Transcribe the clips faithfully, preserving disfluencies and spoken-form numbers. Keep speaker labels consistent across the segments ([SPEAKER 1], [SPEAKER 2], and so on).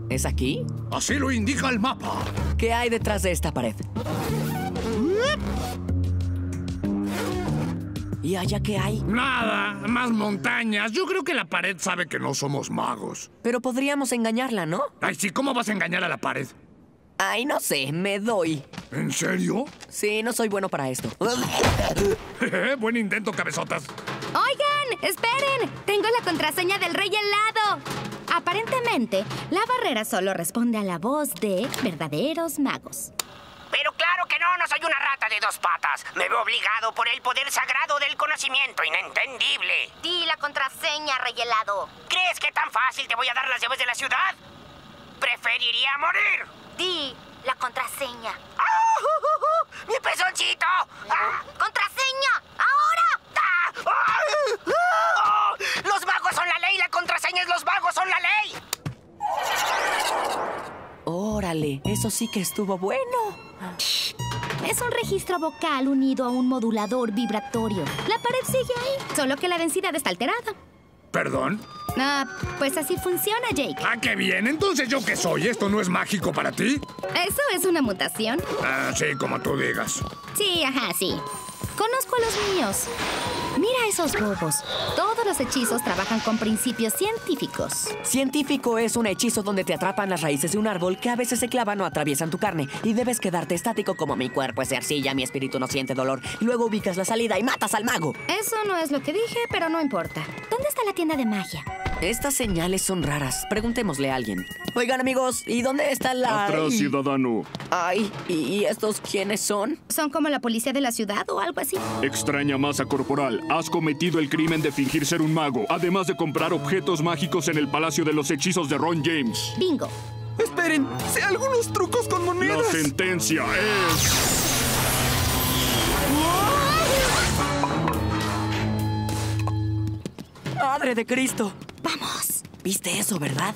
[SPEAKER 1] ¿Es aquí?
[SPEAKER 2] Así lo indica el mapa.
[SPEAKER 1] ¿Qué hay detrás de esta pared? ¿Y allá qué hay?
[SPEAKER 2] Nada, más montañas. Yo creo que la pared sabe que no somos magos.
[SPEAKER 1] Pero podríamos engañarla, ¿no?
[SPEAKER 2] Ay, sí, ¿cómo vas a engañar a la pared?
[SPEAKER 1] Ay, no sé, me doy.
[SPEAKER 2] ¿En serio?
[SPEAKER 1] Sí, no soy bueno para esto.
[SPEAKER 2] Buen intento, cabezotas.
[SPEAKER 3] ¡Oigan! ¡Esperen! Tengo la contraseña del Rey Helado. Aparentemente, la barrera solo responde a la voz de verdaderos magos.
[SPEAKER 4] Pero claro que no, no soy una rata de dos patas. Me veo obligado por el poder sagrado del conocimiento inentendible.
[SPEAKER 3] Di la contraseña, Rey Helado.
[SPEAKER 4] ¿Crees que tan fácil te voy a dar las llaves de la ciudad? Preferiría morir.
[SPEAKER 3] Di la contraseña.
[SPEAKER 4] ¡Ah! Uh, uh, uh! ¡Mi pezoncito! ¡Ah!
[SPEAKER 3] ¡Contraseña! ¡Ahora!
[SPEAKER 4] ¡Ah! ¡Ah! ¡Ah! ¡Los magos son la ley! ¡La contraseña es los magos son la ley!
[SPEAKER 1] Órale, eso sí que estuvo bueno.
[SPEAKER 3] Es un registro vocal unido a un modulador vibratorio. La pared sigue ahí, solo que la densidad está alterada.
[SPEAKER 2] ¿Perdón?
[SPEAKER 3] Ah, pues así funciona, Jake.
[SPEAKER 2] Ah, qué bien. Entonces, ¿yo qué soy? ¿Esto no es mágico para ti?
[SPEAKER 3] ¿Eso es una mutación?
[SPEAKER 2] Ah, sí, como tú digas.
[SPEAKER 3] Sí, ajá, sí. Conozco a los míos. Mira esos bobos. Todos los hechizos trabajan con principios científicos.
[SPEAKER 1] Científico es un hechizo donde te atrapan las raíces de un árbol que a veces se clavan o atraviesan tu carne y debes quedarte estático como mi cuerpo es de arcilla, mi espíritu no siente dolor. Y luego ubicas la salida y matas al mago.
[SPEAKER 3] Eso no es lo que dije, pero no importa. ¿Dónde está la tienda de magia?
[SPEAKER 1] Estas señales son raras. Preguntémosle a alguien. Oigan, amigos, ¿y dónde está la...?
[SPEAKER 5] Atrás, ciudadano.
[SPEAKER 1] Ay, ¿y estos quiénes son?
[SPEAKER 3] ¿Son como la policía de la ciudad o algo así?
[SPEAKER 5] Extraña masa corporal. Has cometido el crimen de fingir ser un mago, además de comprar objetos mágicos en el Palacio de los Hechizos de Ron James.
[SPEAKER 3] Bingo.
[SPEAKER 6] Esperen, sé algunos trucos con monedas.
[SPEAKER 5] La sentencia es...
[SPEAKER 1] ¡Madre de Cristo!
[SPEAKER 3] ¡Vamos!
[SPEAKER 1] ¿Viste eso, verdad?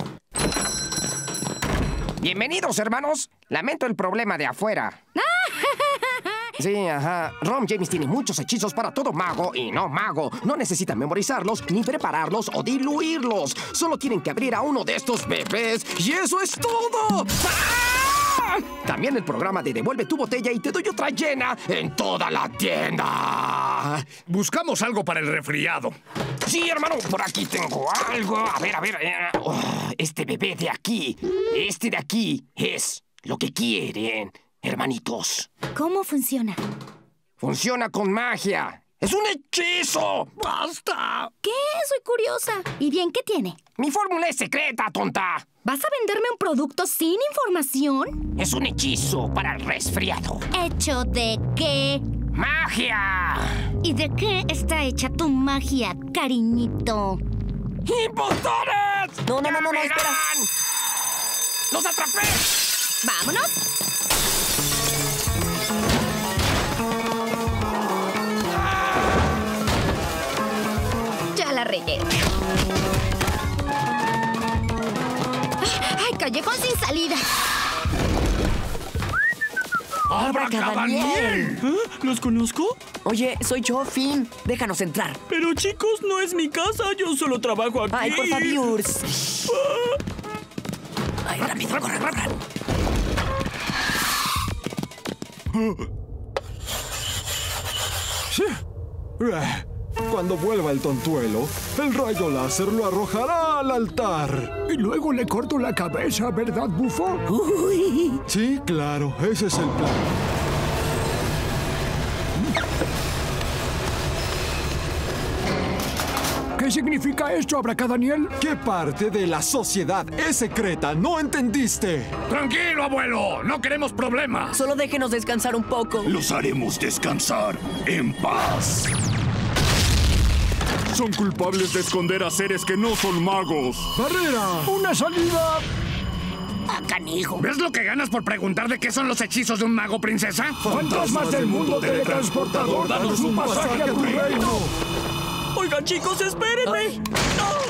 [SPEAKER 4] Bienvenidos, hermanos. Lamento el problema de afuera. Sí, ajá. Ron James tiene muchos hechizos para todo mago y no mago. No necesitan memorizarlos, ni prepararlos o diluirlos. Solo tienen que abrir a uno de estos bebés y eso es todo. ¡Ah! También el programa de Devuelve tu botella y te doy otra llena en toda la tienda.
[SPEAKER 2] Buscamos algo para el resfriado.
[SPEAKER 4] Sí, hermano, por aquí tengo algo. A ver, a ver. Oh, este bebé de aquí, este de aquí es lo que quieren, hermanitos.
[SPEAKER 3] ¿Cómo funciona?
[SPEAKER 4] Funciona con magia. ¡Es un hechizo! ¡Basta!
[SPEAKER 3] ¿Qué? Soy curiosa. ¿Y bien qué tiene?
[SPEAKER 4] Mi fórmula es secreta, tonta.
[SPEAKER 3] ¿Vas a venderme un producto sin información?
[SPEAKER 4] Es un hechizo para el resfriado.
[SPEAKER 3] ¿Hecho de qué?
[SPEAKER 4] ¡Magia!
[SPEAKER 3] ¿Y de qué está hecha tu magia, cariñito?
[SPEAKER 4] ¡Impostores!
[SPEAKER 1] No, no, no, no, no, espera.
[SPEAKER 4] ¡Los atrapé!
[SPEAKER 3] ¡Vámonos! Ya la regué. ¡Ay, callejón sin salida!
[SPEAKER 2] ¡Abracadaniel!
[SPEAKER 6] ¿Eh? ¿Los conozco?
[SPEAKER 1] Oye, soy yo, Finn. Déjanos entrar.
[SPEAKER 6] Pero chicos, no es mi casa. Yo solo trabajo aquí.
[SPEAKER 1] Ay, por favor.
[SPEAKER 6] Ah.
[SPEAKER 1] Ay, rápido, corre, corre.
[SPEAKER 7] Sí. Cuando vuelva el tontuelo, el rayo láser lo arrojará al altar.
[SPEAKER 2] Y luego le corto la cabeza, ¿verdad, bufo?
[SPEAKER 1] Uy.
[SPEAKER 7] Sí, claro, ese es el plan.
[SPEAKER 2] ¿Qué significa esto, Abracadaniel?
[SPEAKER 7] ¿Qué parte de la sociedad es secreta? ¿No entendiste?
[SPEAKER 2] Tranquilo, abuelo. No queremos problemas.
[SPEAKER 1] Solo déjenos descansar un poco.
[SPEAKER 5] Los haremos descansar en paz. Son culpables de esconder a seres que no son magos.
[SPEAKER 7] ¡Barrera!
[SPEAKER 2] ¡Una salida!
[SPEAKER 4] ¡Ah, canijo!
[SPEAKER 2] ¿Ves lo que ganas por preguntar de qué son los hechizos de un mago, princesa?
[SPEAKER 7] ¡Fantasmas del mundo teletransportador! ¡Danos un pasaje a tu reino!
[SPEAKER 6] Oigan, chicos, espérenme.
[SPEAKER 1] Ay.
[SPEAKER 6] ¡No!